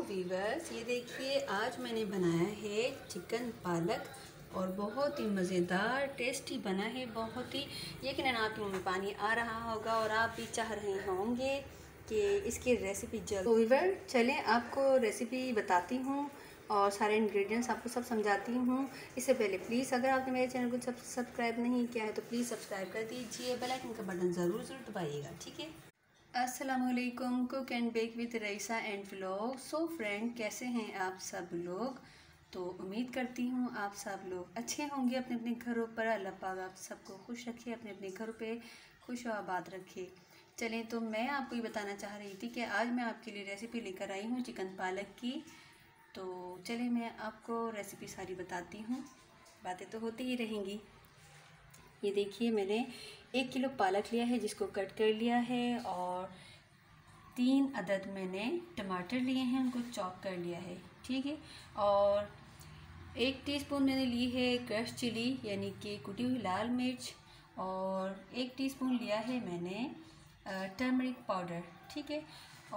Viewers, ये देखिए आज मैंने बनाया है चिकन पालक और बहुत ही मज़ेदार टेस्टी बना है। बहुत ही यकीनन आपके मुँह में पानी आ रहा होगा और आप भी चाह रहे होंगे कि इसकी रेसिपी जल्द। तो वीवर चलें आपको रेसिपी बताती हूँ और सारे इंग्रेडिएंट्स आपको सब समझाती हूँ। इससे पहले प्लीज़ अगर आपने मेरे चैनल को सब्सक्राइब नहीं किया है तो प्लीज़ सब्सक्राइब कर दीजिए, बेल आइकन का बटन ज़रूर दबाइएगा, ठीक है। अस्सलामुअलैकुम, cook and bake with Raisa and vlog. So friend, कैसे हैं आप सब लोग? तो उम्मीद करती हूँ आप सब लोग अच्छे होंगे अपने अपने घरों पर। अल्लाह पाक आप सबको खुश रखे, अपने अपने घरों पे खुश और आबाद रखे। चलें, तो मैं आपको ये बताना चाह रही थी कि आज मैं आपके लिए रेसिपी लेकर आई हूँ चिकन पालक की। तो चलें मैं आपको रेसिपी सारी बताती हूँ, बातें तो होती ही रहेंगी। ये देखिए मैंने 1 किलो पालक लिया है जिसको कट कर लिया है और 3 अदद मैंने टमाटर लिए हैं, उनको चॉप कर लिया है, ठीक है। और 1 टीस्पून मैंने ली है क्रश चिली यानी कि कुटी हुई लाल मिर्च, और 1 टीस्पून लिया है मैंने टर्मरिक पाउडर, ठीक है।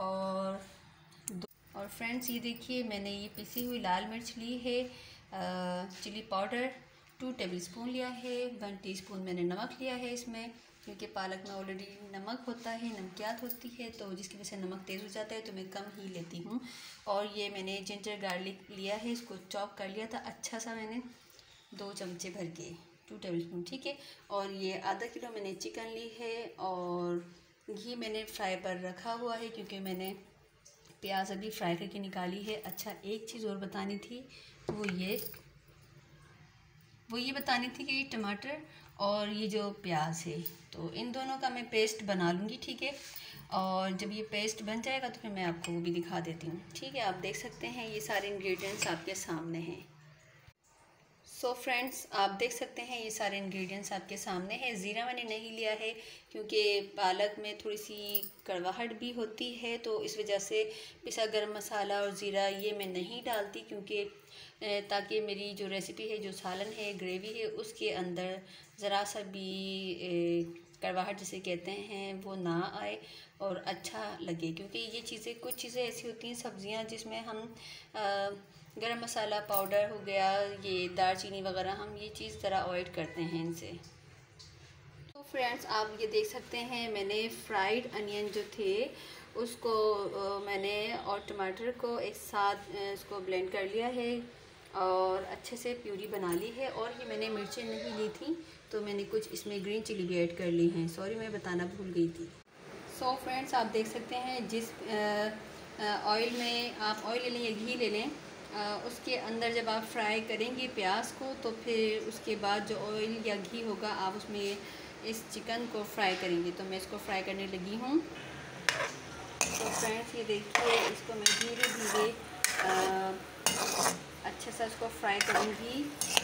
और फ्रेंड्स ये देखिए मैंने ये पिसी हुई लाल मिर्च ली है, चिली पाउडर 2 टेबलस्पून लिया है, 1 टीस्पून मैंने नमक लिया है इसमें, क्योंकि पालक में ऑलरेडी नमक होता है, नमकियात होती है, तो जिसकी वजह से नमक तेज़ हो जाता है तो मैं कम ही लेती हूँ। और ये मैंने जिंजर गार्लिक लिया है, इसको चॉप कर लिया था अच्छा सा मैंने 2 चमचे भर के, 2 टेबलस्पून, ठीक है। और ये आधा किलो मैंने चिकन ली है और घी मैंने फ्राई पर रखा हुआ है क्योंकि मैंने प्याज अभी फ्राई करके निकाली है। अच्छा, एक चीज़ और बतानी थी, वो ये बतानी थी कि ये टमाटर और ये जो प्याज है तो इन दोनों का मैं पेस्ट बना लूँगी, ठीक है। और जब ये पेस्ट बन जाएगा तो फिर मैं आपको वो भी दिखा देती हूँ, ठीक है। आप देख सकते हैं ये सारे इंग्रेडिएंट्स आपके सामने हैं। सो फ्रेंड्स, आप देख सकते हैं ये सारे इंग्रेडिएंट्स आपके सामने हैं। ज़ीरा मैंने नहीं लिया है क्योंकि पालक में थोड़ी सी कड़वाहट भी होती है, तो इस वजह से पिसा गरम मसाला और ज़ीरा ये मैं नहीं डालती, क्योंकि ताकि मेरी जो रेसिपी है, जो सालन है, ग्रेवी है, उसके अंदर ज़रा सा भी कड़वाहट जिसे कहते हैं वो ना आए और अच्छा लगे। क्योंकि ये चीज़ें, कुछ चीज़ें ऐसी होती हैं सब्ज़ियाँ जिसमें हम गरम मसाला पाउडर हो गया, ये दालचीनी वगैरह, हम ये चीज़ ज़रा अवॉइड करते हैं इनसे। तो फ्रेंड्स आप ये देख सकते हैं मैंने फ्राइड अनियन जो थे उसको मैंने और टमाटर को एक साथ इसको ब्लेंड कर लिया है और अच्छे से प्यूरी बना ली है। और ये मैंने मिर्चें नहीं ली थी तो मैंने कुछ इसमें ग्रीन चिली भी ऐड कर ली हैं, सॉरी मैं बताना भूल गई थी। सो फ्रेंड्स आप देख सकते हैं जिस ऑयल में आप ऑयल ले लें या घी ले लें, उसके अंदर जब आप फ्राई करेंगे प्याज को तो फिर उसके बाद जो ऑयल या घी होगा आप उसमें इस चिकन को फ्राई करेंगे। तो मैं इसको फ्राई करने लगी हूँ। तो फ्रेंड्स ये देखिए इसको मैं धीरे धीरे अच्छे से इसको फ्राई करूँगी।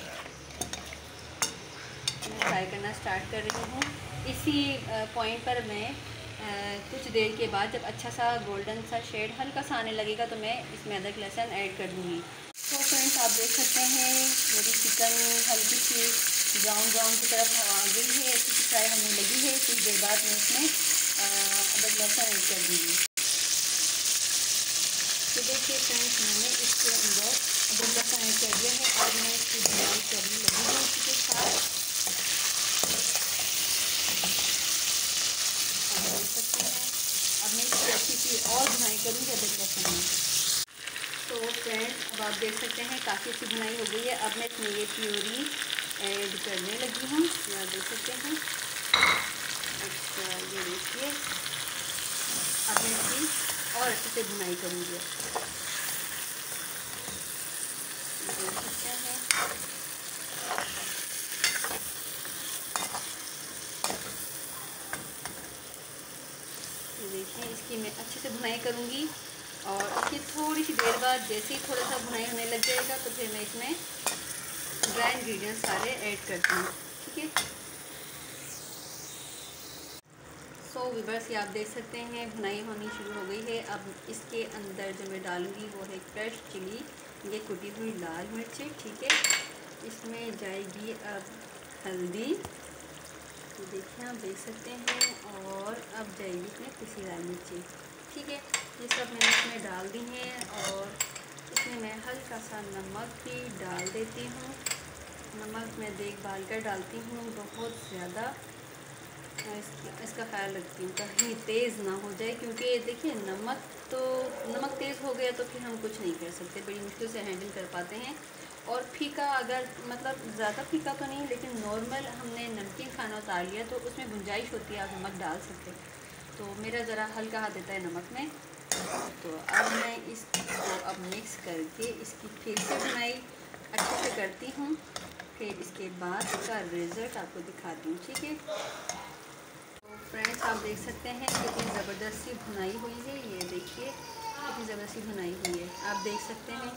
मैं फ्राई करना स्टार्ट कर रही हूँ। इसी पॉइंट पर मैं कुछ देर के बाद जब अच्छा सा गोल्डन सा शेड हल्का सा आने लगेगा तो मैं इसमें अदरक लहसुन ऐड कर दूँगी। तो फ्रेंड्स आप देख सकते हैं मेरी चिकन हल्की सी ब्राउन की तरफ आ गई है, अच्छी सी फ्राई होने लगी है। कुछ देर बाद मैं इसमें अदरक लहसुन ऐड कर दूँगी। तो देखिए फ्रेंड्स मैंने इसके अंदर अदरक लहसुन ऐड कर दिया है। अब मैं इसकी भुनाई करने लगी हूँ इसी के साथ। अब मैं इसकी अच्छी सी और भुनाई करूँगी अदरक लहसुन में। तो फ्रेंड्स अब आप देख सकते हैं काफ़ी अच्छी भुनाई हो गई है। अब मैं इसमें ये प्यूरी ऐड करने लगी हूँ, आप देख सकते हैं। अच्छा ये देखिए अब मैं इसकी और अच्छे से भुनाई करूँगी। देख सकते हैं देखिए इसकी मैं अच्छे से भुनाई करूँगी और इसकी थोड़ी सी देर बाद जैसे ही थोड़ा सा भुनाई होने लग जाएगा तो फिर मैं इसमें ड्राई इंग्रेडिएंट्स सारे ऐड करती हूँ, ठीक है। सो व्यूअर्स ये आप देख सकते हैं भुनाई होनी शुरू हो गई है। अब इसके अंदर जो मैं डालूँगी वो है क्रश चिली, ये कुटी हुई लाल मिर्ची, ठीक है। इसमें जाएगी अब हल्दी, तो देखिए आप देख सकते हैं, और अब जाएगी इसमें पिसी लाल मिर्ची, ठीक है। ये सब मैंने इसमें डाल दी हैं और हल्का सा नमक भी डाल देती हूँ। नमक मैं देखभाल कर डालती हूँ, बहुत ज़्यादा इसका ख्याल रखती हूँ कहीं तेज़ ना हो जाए, क्योंकि देखिए नमक तेज़ हो गया तो फिर हम कुछ नहीं कर सकते, बड़ी मुश्किल से हैंडल कर पाते हैं। और फीका अगर मतलब ज़्यादा फीका तो नहीं, लेकिन नॉर्मल हमने नमकीन खाना उतार लिया तो उसमें गुंजाइश होती है, आप नमक डाल सकते हैं। तो मेरा ज़रा हल्का हाथ देता है नमक में। तो अब मैं इसको अब मिक्स करके इसकी फिर से बुनाई अच्छे से करती हूँ, फिर इसके बाद इसका रिज़ल्ट आपको दिखाती हूँ, ठीक है। तो फ्रेंड्स आप देख सकते हैं कितनी ज़बरदस्ती भुनाई हुई है, ये देखिए कितनी ज़बरदस्ती भुनाई हुई है, आप देख सकते हैं।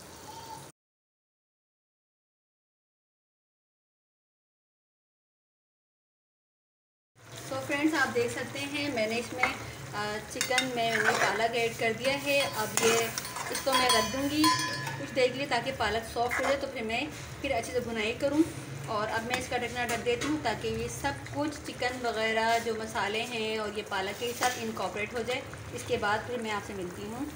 तो फ्रेंड्स आप देख सकते हैं मैंने इसमें चिकन में मैंने पालक ऐड कर दिया है। अब ये इसको मैं रख दूँगी कुछ देर के लिए ताकि पालक सॉफ्ट हो जाए, तो फिर अच्छे से भुनाई करूँ। और अब मैं इसका ढकना ढक देती हूँ ताकि ये सब कुछ चिकन वगैरह जो मसाले हैं और ये पालक के साथ इनकॉर्पोरेट हो जाए। इसके बाद फिर मैं आपसे मिलती हूँ।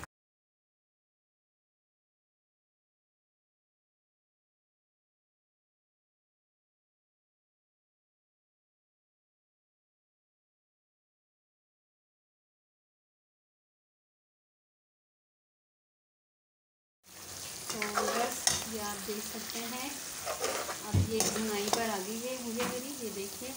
तो बस ये आप देख सकते हैं अब ये भुनाई पर आ गई है मुझे मेरी, ये देखिए।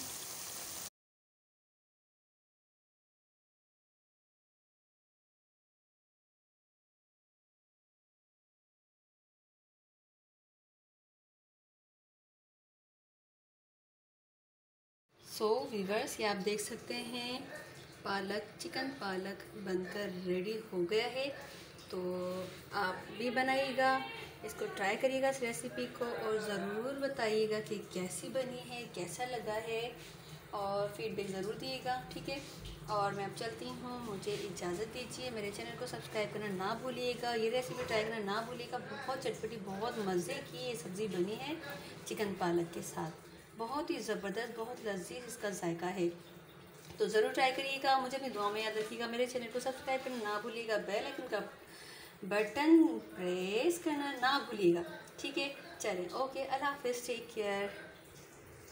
सो वीवर्स ये आप देख सकते हैं चिकन पालक बनकर रेडी हो गया है। तो आप भी बनाइएगा, इसको ट्राई करिएगा इस रेसिपी को, और ज़रूर बताइएगा कि कैसी बनी है, कैसा लगा है, और फीडबैक ज़रूर दिएगा, ठीक है। और मैं अब चलती हूँ, मुझे इजाज़त दीजिए। मेरे चैनल को सब्सक्राइब करना ना भूलिएगा, ये रेसिपी ट्राई करना ना भूलिएगा। बहुत चटपटी, बहुत मज़े की ये सब्ज़ी बनी है चिकन पालक के साथ, बहुत ही ज़बरदस्त, बहुत लजीज इसका जायका है। तो ज़रूर ट्राई करिएगा, मुझे अपनी दुआ में याद रखिएगा। मेरे चैनल को सब्सक्राइब करना ना भूलिएगा, बेल आइकन का बटन प्रेस करना ना भूलिएगा, ठीक है। चलें, ओके, अल्लाह हाफिज़, टेक केयर।